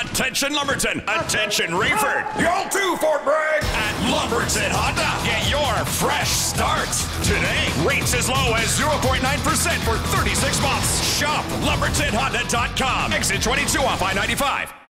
Attention Lumberton. Attention Rayford. Y'all too, Fort Bragg. At Lumberton Honda, get your fresh start today. Rates as low as 0.9% for 36 months. Shop LumbertonHonda.com. Exit 22 off I-95.